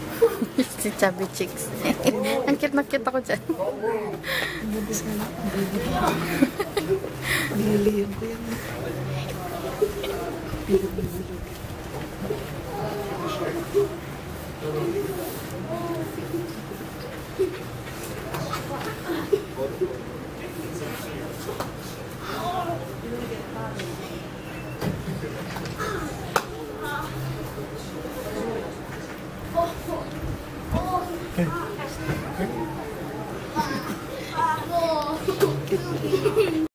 Si Chubby Chicks. Ang cute na cute ako dyan. Ang ganda sana. Nililihan ko yan.